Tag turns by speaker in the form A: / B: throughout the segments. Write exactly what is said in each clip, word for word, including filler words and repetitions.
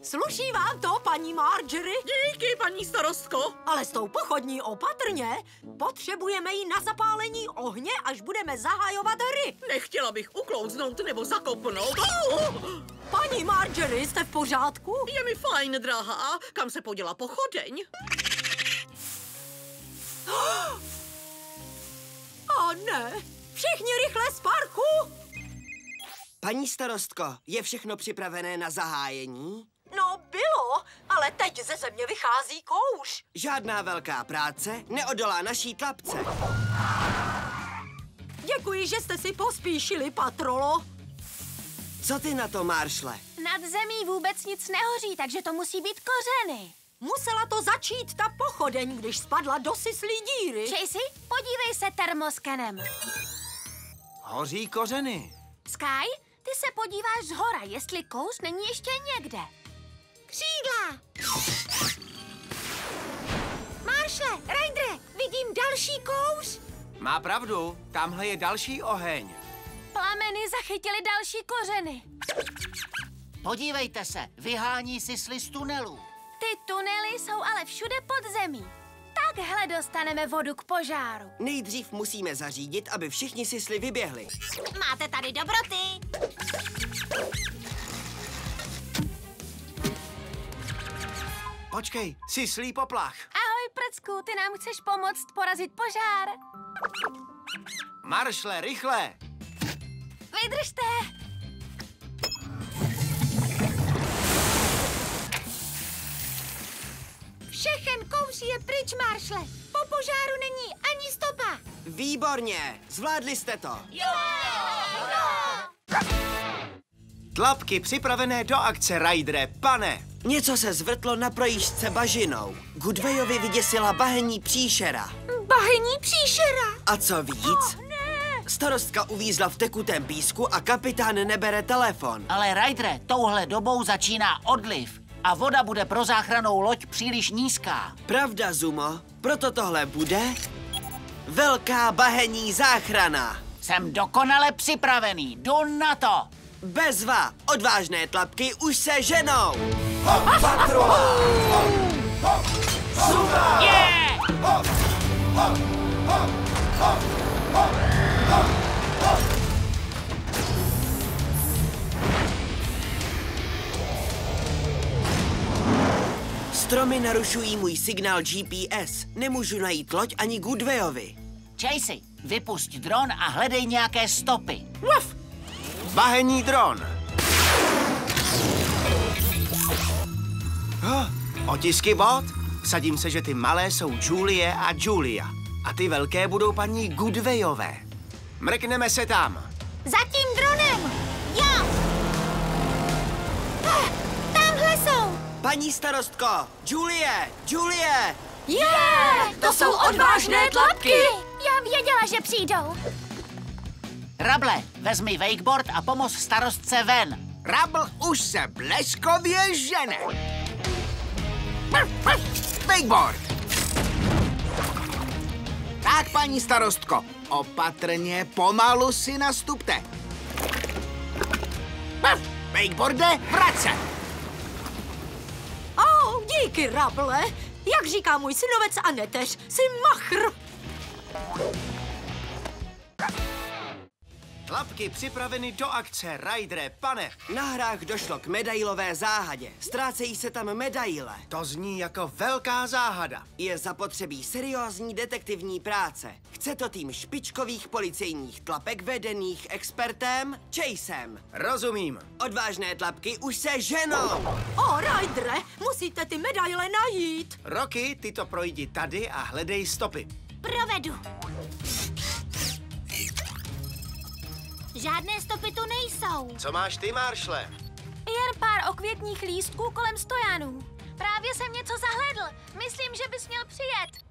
A: Sluší vám to, paní Marjorie?
B: Díky, paní starostko.
A: Ale s tou pochodní opatrně. Potřebujeme ji na zapálení ohně, až budeme zahajovat hry.
B: Nechtěla bych uklouznout nebo zakopnout.
A: Paní Marjorie, jste v pořádku?
B: Je mi fajn, drahá. Kam se poděla pochodeň?
A: A ne, všichni rychle z parku!
C: Paní starostko, je všechno připravené na zahájení?
A: No bylo, ale teď ze země vychází kouř.
C: Žádná velká práce neodolá naší tlapce.
A: Děkuji, že jste si pospíšili, patrolo.
C: Co ty na to, Marshle?
D: Nad zemí vůbec nic nehoří, takže to musí být kořeny.
A: Musela to začít ta pochodeň, když spadla do syslí díry.
D: Chasey, podívej se termoskenem.
E: Hoří kořeny.
D: Sky, ty se podíváš zhora, jestli kouř není ještě někde. Křídla! Marshle, Rydere, vidím další kouř.
E: Má pravdu, tamhle je další oheň.
D: Plameny zachytily další kořeny.
F: Podívejte se, vyhání sisly z tunelů.
D: Ty tunely jsou ale všude pod zemí. Takhle dostaneme vodu k požáru.
C: Nejdřív musíme zařídit, aby všichni sisly vyběhli.
D: Máte tady dobroty.
E: Počkej, sislí poplach.
D: Ahoj, prcku, ty nám chceš pomoct porazit požár?
E: Marshle, rychle!
D: Vydržte! Všechen kouř je pryč, Marshle. Po požáru není ani stopa.
C: Výborně, zvládli jste to.
D: Jo! Jo!
E: Tlapky připravené do akce, Rydere, pane.
C: Něco se zvrtlo na projížďce bažinou. Goodwayovi vyděsila bahenní příšera.
D: Bahenní příšera?
C: A co víc?
D: Oh, ne.
C: Starostka uvízla v tekutém písku a kapitán nebere telefon.
F: Ale Rydere, touhle dobou začíná odliv a voda bude pro záchrannou loď příliš nízká.
C: Pravda, Zumo, proto tohle bude velká bahenní záchrana.
F: Jsem dokonale připravený, jdu na to.
C: Bezva, odvážné tlapky už se ženou.
G: Hop, patrola! Hop, hop, super!
F: Yeah!
G: Hop, hop, hop, hop, hop, hop, hop.
C: Stromy narušují můj signál G P S. Nemůžu najít loď ani Goodwayovi.
F: Chasey, vypusť dron a hledej nějaké stopy.
E: Uf! Bahenní dron. Oh, otisky bot? Vsadím se, že ty malé jsou Julie a Julia. A ty velké budou paní Goodwayové. Mrkneme se tam.
D: Za tím dronem! Jo! Ah, tamhle jsou!
C: Paní starostko, Julie, Julie!
D: Je! Yeah,
A: to jsou odvážné tlapky!
D: Já věděla, že přijdou.
F: Rable, vezmi wakeboard a pomoz starostce ven.
E: Rabl už se bleskově žene. Wakeboard! Tak, paní starostko, opatrně, pomalu si nastupte. Wakeboarde, vrať se!
A: Oh, díky, Rable. Jak říká můj synovec a neteř, jsi machr.
E: Tlapky připraveny do akce, Rydere, pane.
C: Na hrách došlo k medailové záhadě. Ztrácejí se tam medaile.
E: To zní jako velká záhada.
C: Je zapotřebí seriózní detektivní práce. Chce to tým špičkových policejních tlapek vedených expertem Chasem.
E: Rozumím.
C: Odvážné tlapky už se ženou.
A: O, Rydere, musíte ty medaile najít.
E: Rocky, ty to projdi tady a hledej stopy.
D: Provedu. Žádné stopy tu nejsou.
E: Co máš ty, Marshle?
D: Jen pár okvětních lístků kolem stojanů. Právě jsem něco zahlédl. Myslím, že bys měl přijet.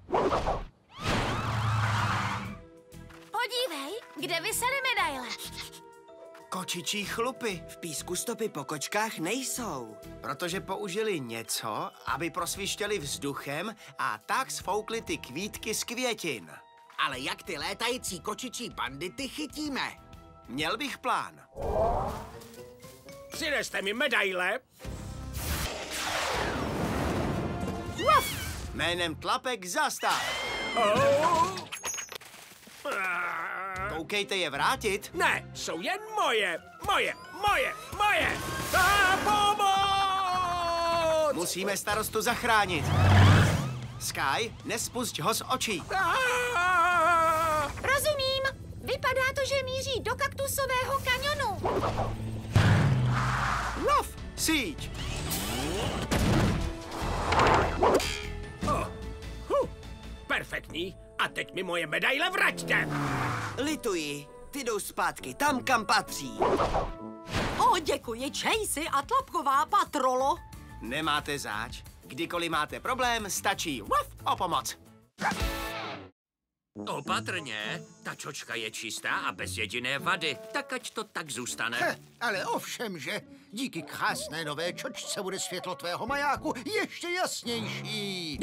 D: Podívej, kde visely medaile.
E: Kočičí chlupy.
C: V písku stopy po kočkách nejsou.
E: Protože použili něco, aby prosvištěli vzduchem a tak sfoukli ty kvítky z květin.
H: Ale jak ty létající kočičí bandity chytíme?
E: Měl bych plán.
H: Přineste mi medaile.
E: Ruff! Jménem tlapek zastav. Koukejte je vrátit.
G: Ne, jsou jen moje, moje, moje, moje. A pomoc!
E: Musíme starostu zachránit. Sky, nespusť ho z očí.
D: Rozumím. Vypadá to, že míří do kaktusového kanionu.
E: Ruff! Síť!
G: Oh, huh, perfektní. A teď mi moje medaile vraťte.
C: Lituji, ty jdou zpátky tam, kam patří.
A: O, děkuji, Chasey a tlapková patrolo.
E: Nemáte záč. Kdykoliv máte problém, stačí Ruff o pomoc.
I: Opatrně, ta čočka je čistá a bez jediné vady, tak ať to tak zůstane.
J: He, ale ovšem, že díky krásné nové čočce bude světlo tvého majáku ještě jasnější.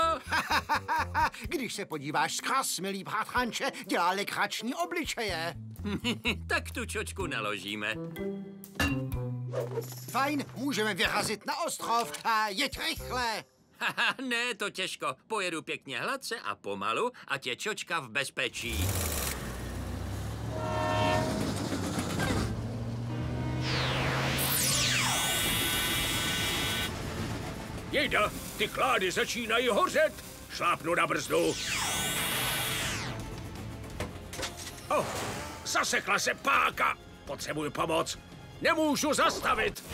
J: Když se podíváš skras, milý bratranče, dělá legrační obličeje.
I: Tak tu čočku naložíme.
J: Fajn, můžeme vyrazit na ostrov a jeď rychle.
I: Haha, ne, to těžko. Pojedu pěkně hladce a pomalu, ať je čočka v bezpečí.
G: Jejda, ty klády začínají hořet. Šlápnu na brzdu. Oh, zasekla se páka. Potřebuji pomoc. Nemůžu zastavit.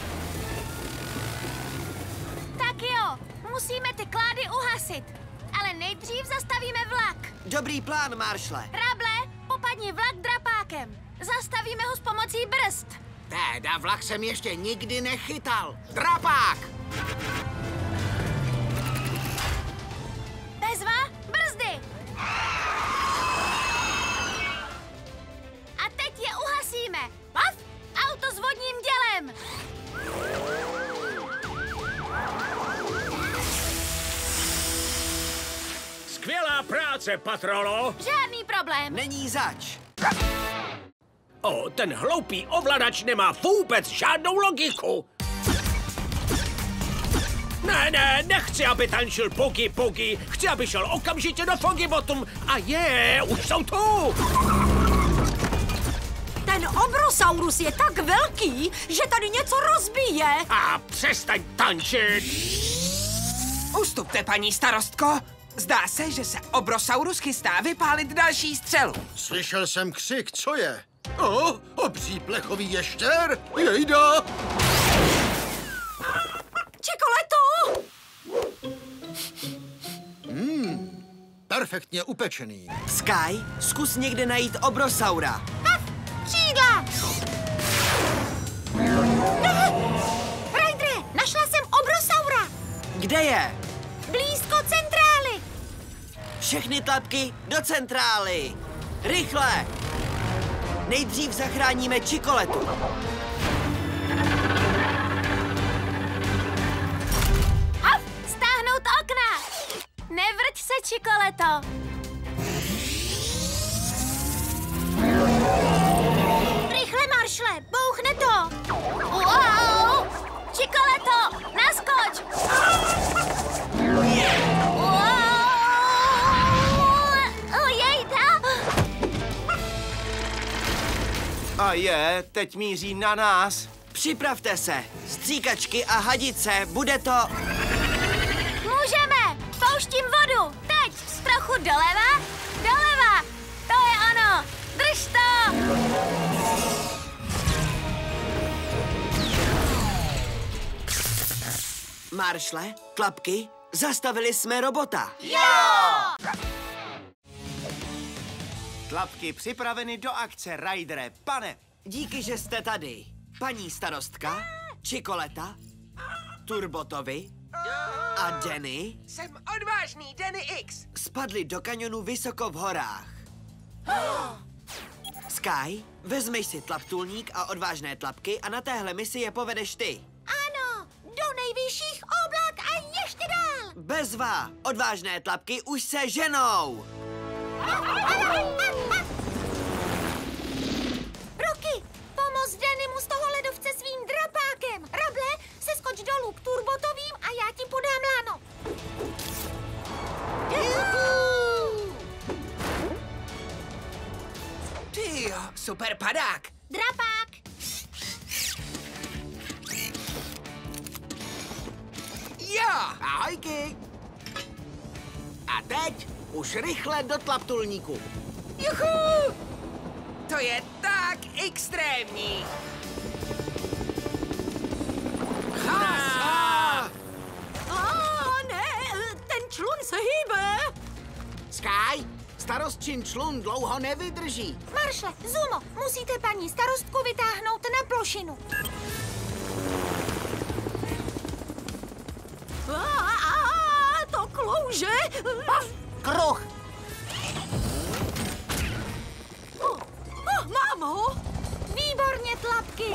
D: Tak jo, musíme ty klády uhasit. Ale nejdřív zastavíme vlak.
C: Dobrý plán, Marshle.
D: Rable, popadni vlak drapákem. Zastavíme ho s pomocí brzd.
H: Téda vlak jsem ještě nikdy nechytal. Drapák!
D: Bezva, brzdy! A teď je uhasíme. Paf! Auto s vodním dělem!
G: Skvělá práce, patrolo.
D: Žádný problém.
C: Není zač.
G: O, ten hloupý ovladač nemá vůbec žádnou logiku. Ne, ne, nechci, aby tančil Pogi Pogi. Chci, aby šel okamžitě do Foggy Bottom. A je, už jsou tu.
A: Ten obrosaurus je tak velký, že tady něco rozbije.
G: A přestaň tančit.
K: Ustupte, paní starostko. Zdá se, že se obrosaurus chystá vypálit další střelu.
J: Slyšel jsem křik, co je? O, obří plechový ještěr? Jejda!
A: Čokoleto!
J: Hmm, perfektně upečený.
C: Sky, zkus někde najít obrosaura.
D: Haf, křídla! Rajdre, našla jsem obrosaura.
C: Kde je?
D: Blízko centrály.
C: Všechny tlapky do centrály. Rychle! Nejdřív zachráníme Čikoletu.
D: Haf, stáhnout okna. Nevrť se, Čikoleto. Rychle, Maršle, bouchne to. Wow! Čikoleto, naskoč.
E: A je, teď míří na nás.
C: Připravte se. Stříkačky a hadice, bude to...
D: Můžeme! Pouštím vodu! Teď! Trochu doleva! Doleva! To je ono! Drž to!
C: Maršle, tlapky, zastavili jsme robota.
D: Jo!
E: Tlapky připraveny do akce, Rajdere, pane.
C: Díky, že jste tady. Paní starostka, Čikoleta, Turbotovi a Danny
K: Jsem odvážný Danny X.
C: spadli do kanionu vysoko v horách. Sky, vezmeš si tlaptulník a odvážné tlapky a na téhle misi je povedeš ty.
D: Ano! Do nejvyšších oblak a ještě dál!
C: Bezva, odvážné tlapky už se ženou.
D: Roky, pomoz Dannymu z toho ledovce svým drapákem. Rable, seskoč dolů k Turbotovým a já ti podám lano.
K: super padák.
D: Drapák.
H: Jo, ahojky. A teď už rychle do tlaptulníku.
K: Juchu! To je tak extrémní.
H: Hurá!
A: A ne, ten člun se hýbe.
H: Sky, starostčin člun dlouho nevydrží.
D: Maršle, Zumo, musíte paní starostku vytáhnout na plošinu.
A: A, a, to klouže.
F: Kruh.
A: Oh, oh, mám ho.
D: Výborně, tlapky.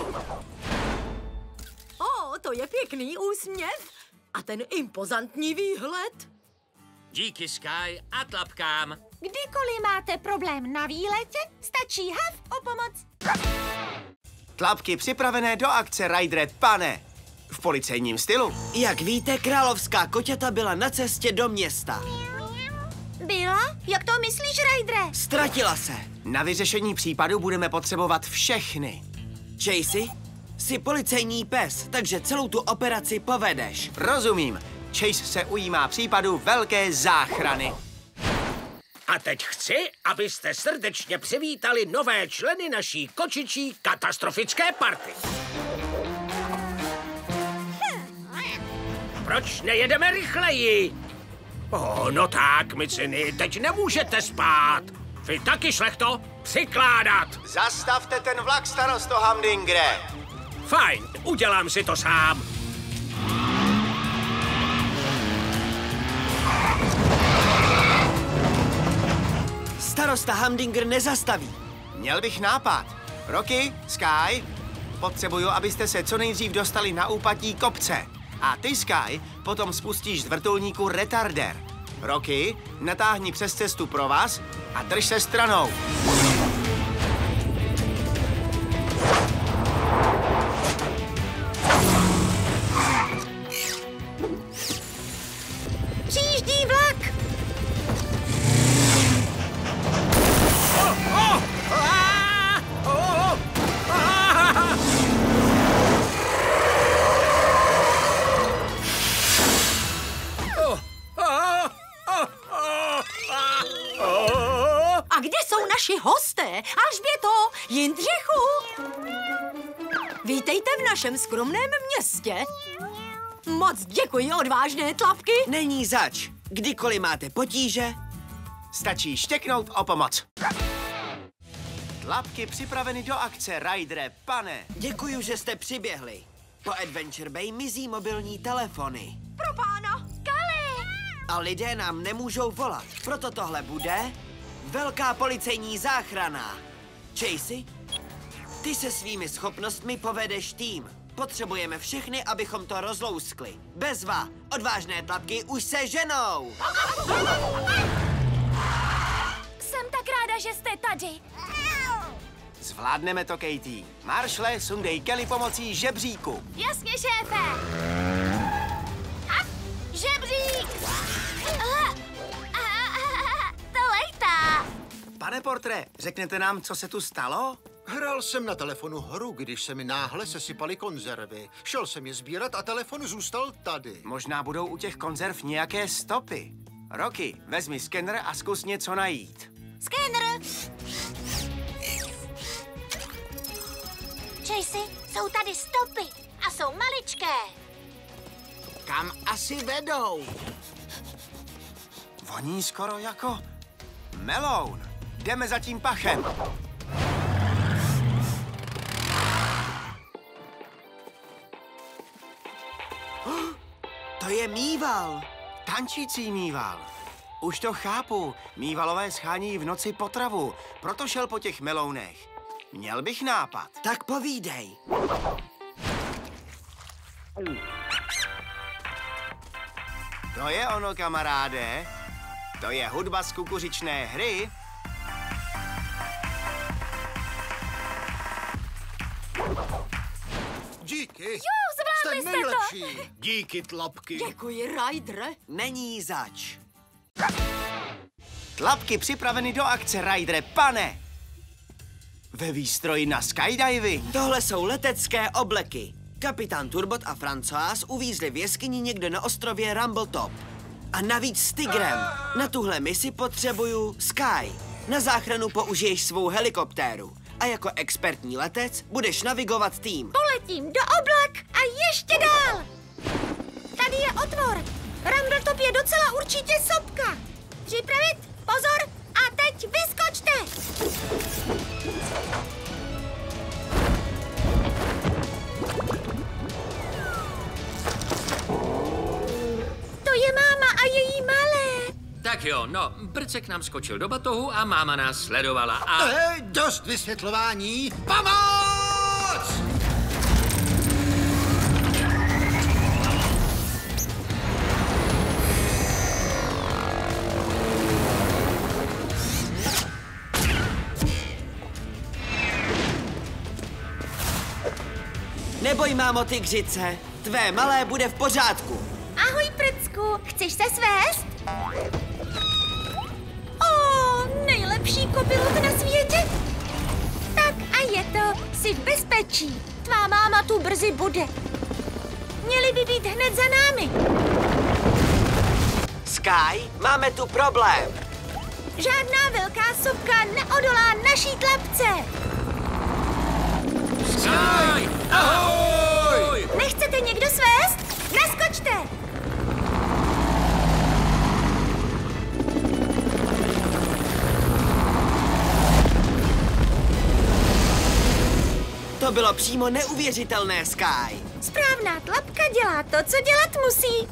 A: O, to je pěkný úsměv. A ten impozantní výhled.
I: Díky Sky a tlapkám.
D: Kdykoliv máte problém na výletě, stačí hav o pomoc.
E: Tlapky připravené do akce, Rydere, pane. V policejním stylu.
C: Jak víte, královská koťata byla na cestě do města.
D: Byla? Jak to myslíš, Rydere?
C: Ztratila se.
E: Na vyřešení případu budeme potřebovat všechny.
C: Chasey, jsi policejní pes, takže celou tu operaci povedeš.
E: Rozumím. Chase se ujímá případu velké záchrany.
G: A teď chci, abyste srdečně přivítali nové členy naší kočičí katastrofické party. Proč nejedeme rychleji? Oh, no tak, miciny, teď nemůžete spát. Vy taky, šlechto, přikládat.
E: Zastavte ten vlak, starosto Hamdingre.
G: Fajn, udělám si to sám.
C: Starosta Hamdinger nezastaví.
E: Měl bych nápad. Rocky, Sky, potřebuju, abyste se co nejdřív dostali na úpatí kopce. A ty, Sky, potom spustíš z vrtulníku retarder. Rocky, natáhni přes cestu pro vás a drž se stranou.
D: Přijíždí vlak.
A: A kde jsou naši hosté? Alžběto, Jindřichu! Vítejte v našem skromném městě. Moc děkuji, odvážné tlapky.
C: Není zač. Kdykoliv máte potíže,
E: Stačí štěknout o pomoc. Tlapky připraveny do akce, Rydere, pane.
C: děkuju, že jste přiběhli. Po Adventure Bay mizí mobilní telefony.
A: Pro pána.
D: Kali!
C: A lidé nám nemůžou volat. Proto tohle bude velká policejní záchrana. Chasey, ty se svými schopnostmi povedeš tým. Potřebujeme všechny, abychom to rozlouskli. Bezva, odvážné tlapky už se ženou.
D: Jsem tak ráda, že jste tady.
E: Zvládneme to, Katie. Maršle, sundej Kelly pomocí žebříku.
D: Jasně, šéfe. A žebřík. Ah, ah, ah, to lejtá.
E: Pane Portre, řeknete nám, co se tu stalo?
J: Hrál jsem na telefonu hru, když se mi náhle sesypaly konzervy. Šel jsem je sbírat a telefon zůstal tady.
E: Možná budou u těch konzerv nějaké stopy. Rocky, vezmi skener a zkus něco najít.
D: Skener. Chasey, jsou tady stopy a jsou maličké.
H: Kam asi vedou?
E: Voní skoro jako meloun. Jdeme za tím pachem.
C: To je mýval.
E: Tančící mýval. Už to chápu. Mývalové schání v noci potravu, proto šel po těch melounech. Měl bych nápad.
C: Tak povídej.
E: To je ono, kamaráde. To je hudba z kukuřičné hry.
J: Díky.
D: Jo, zvládli
J: jste
D: jste to.
J: nejlepší. Díky, tlapky.
A: Děkuji, Rydere.
C: Není zač.
E: Tlapky připraveny do akce, Rydere, pane. Ve výstroji na skydiving.
C: Tohle jsou letecké obleky. Kapitán Turbot a François uvízli v jeskyni někde na ostrově Rumbletop. A navíc s tigrem. Na tuhle misi potřebuju Sky. Na záchranu použiješ svou helikoptéru. A jako expertní letec budeš navigovat tým.
D: Poletím do oblak a ještě dál. Tady je otvor. Rumbletop je docela určitě sopka. Připravit, pozor a teď vyskočte. To je máma a její malé.
I: Tak jo, no, Brcek nám skočil do batohu a máma nás sledovala a...
J: Eh, dost vysvětlování. Pomoc!
C: Neboj, mámo tygřice, tvé malé bude v pořádku.
D: Ahoj, Prcku, chceš se svést? Ó, nejlepší kopilot na světě. Tak a je to, jsi v bezpečí. Tvá máma tu brzy bude. Měli by být hned za námi.
C: Sky, máme tu problém.
D: Žádná velká sopka neodolá naší tlapce.
I: Sky! Ahoj!
D: Nechcete někdo svést? Naskočte!
C: To bylo přímo neuvěřitelné, Sky.
D: Správná tlapka dělá to, co dělat musí.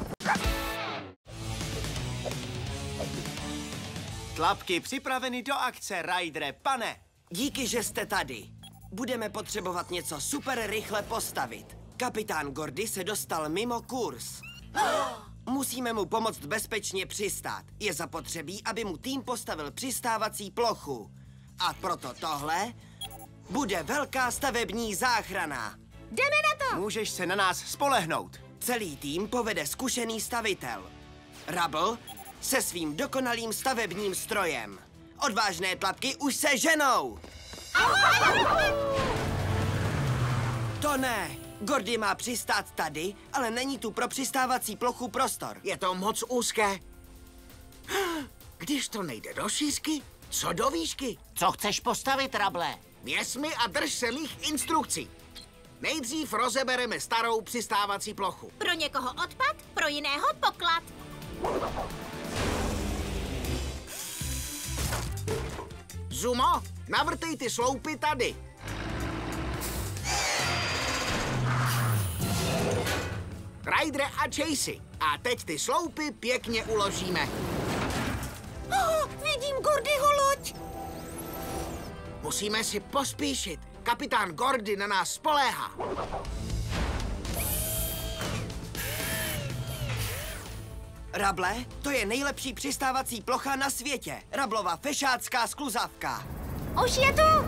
E: Tlapky připraveny do akce, Rydere, pane.
C: Díky, že jste tady. Budeme potřebovat něco super rychle postavit. Kapitán Gordy se dostal mimo kurz. Musíme mu pomoct bezpečně přistát. Je zapotřebí, aby mu tým postavil přistávací plochu. A proto tohle bude velká stavební záchrana.
D: Jdeme na to!
E: Můžeš se na nás spolehnout.
C: Celý tým povede zkušený stavitel. Rubble se svým dokonalým stavebním strojem. Odvážné tlapky už se ženou! To ne! Gordy má přistát tady, ale není tu pro přistávací plochu prostor.
H: Je to moc úzké. Když to nejde do šířky, co do výšky?
F: Co chceš postavit, Rable?
H: Věz mi a drž se mých instrukcí. Nejdřív rozebereme starou přistávací plochu.
D: Pro někoho odpad, pro jiného poklad.
H: Zumo, navrtej ty sloupy tady. Rydere a Chasey. A teď ty sloupy pěkně uložíme.
D: Oh, vidím Gordyho loď.
H: Musíme si pospíšit. Kapitán Gordy na nás spoléhá.
C: Rable, to je nejlepší přistávací plocha na světě. Rablova fešácká skluzavka.
D: Už je tu.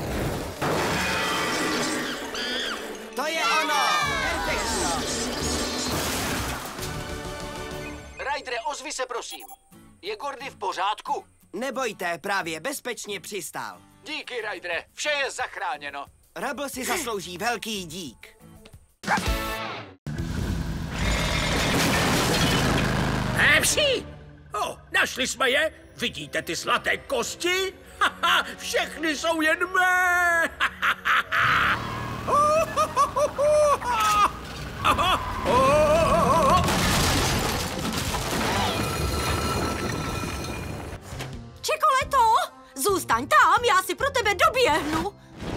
C: To je ono! Perfektno!
L: Rydere, ozvi se, prosím. Je Gordy v pořádku?
C: Nebojte, právě bezpečně přistál.
L: Díky, Rydere, vše je zachráněno.
C: Rubble si zaslouží velký dík.
G: Hepsi! O, našli jsme je? Vidíte ty zlaté kosti? Haha, všechny jsou jen mé!
A: Čokoleto, zůstaň tam, já si pro tebe doběhnu.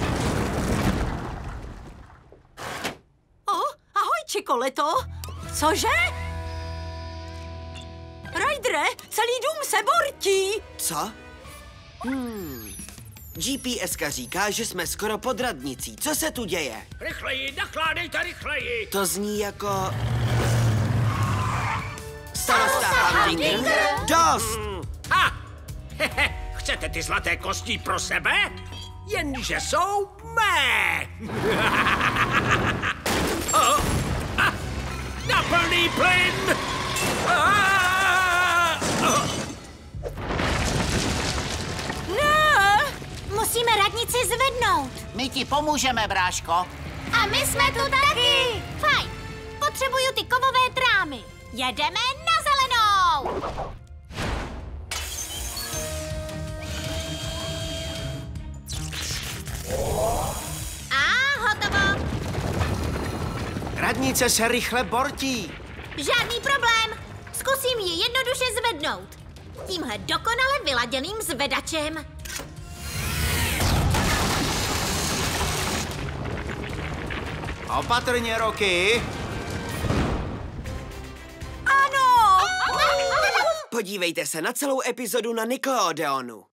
A: O, ahoj, Čokoleto. Cože? Rydere, celý dům se bortí.
C: Co? Hmm. G P S ka říká, že jsme skoro pod radnicí. Co se tu děje?
G: Rychleji, nakládejte rychleji!
C: To zní jako... Starosta Humdinger? Dost!
G: Ha! Hehe, chcete ty zlaté kosti pro sebe? Jenže jsou mé! oh, ah, na plný plyn!
A: Ne!
D: Musíme radnici zvednout.
F: My ti pomůžeme, bráško.
D: A my jsme tu taky. Fajn. Potřebuju ty kovové trámy. Jedeme na zelenou. A hotovo.
E: Radnice se rychle bortí.
D: Žádný problém. Zkusím ji jednoduše zvednout. Tímhle dokonale vyladěným zvedačem.
E: Opatrně, Rocky.
A: Ano!
C: Podívejte se na celou epizodu na Nickelodeonu.